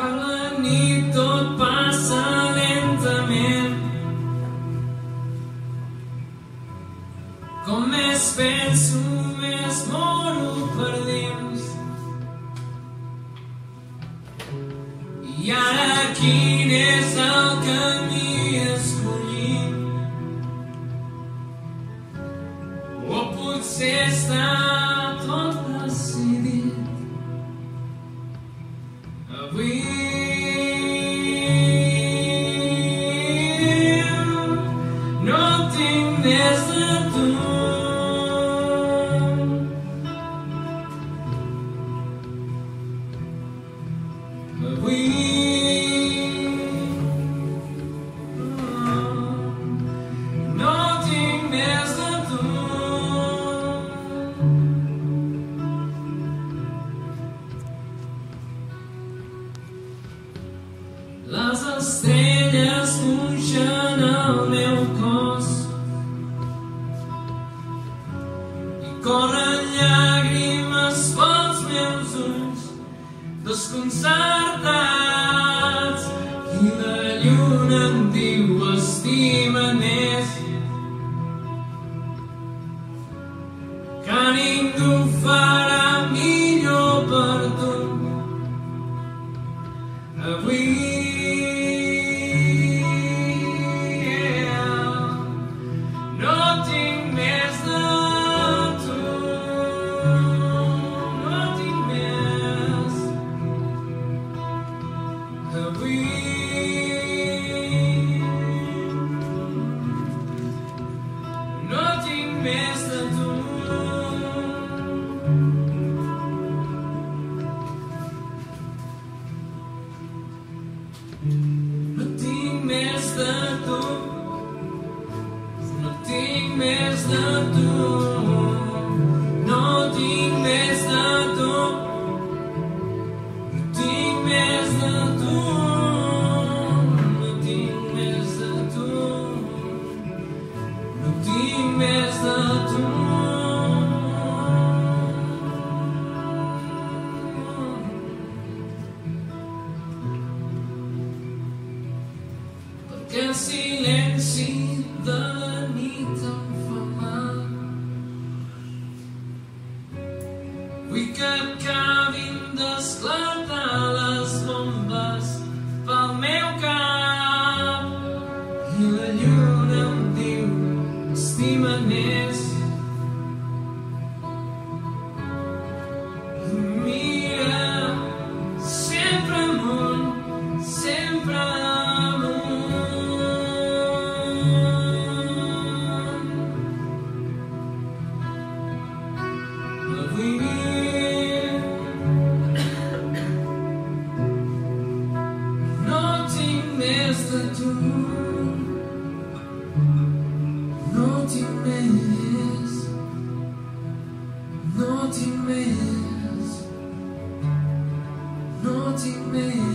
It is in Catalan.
la nit tot passa lentament. Com més penso, més moro per dins. I ara quin és el camí escollit? O potser està tot decidit. Avui no tinc més de tu. Avui no tinc més de tu. Les estrelles punxen el meu cos i corren llàgrimes pels meus ulls desconcertats, i la lluna em diu estima't més, que ningú farà millor per tu. Avui no tinc més de tu, no tinc més. Avui no tinc més de tu. No tinc més de tu, no tinc més de tu, no tinc més de tu, no tinc més de tu, no tinc més de tu, no tinc més de tu. Que el silenci de la nit em fa mal. Vull que acabin d'esclatar les bombes pel meu cap, i la lluna em diu estima't més. Mira sempre amunt, sempre amunt. Avui no tinc més de tu, no tinc més, no tinc més, no tinc més.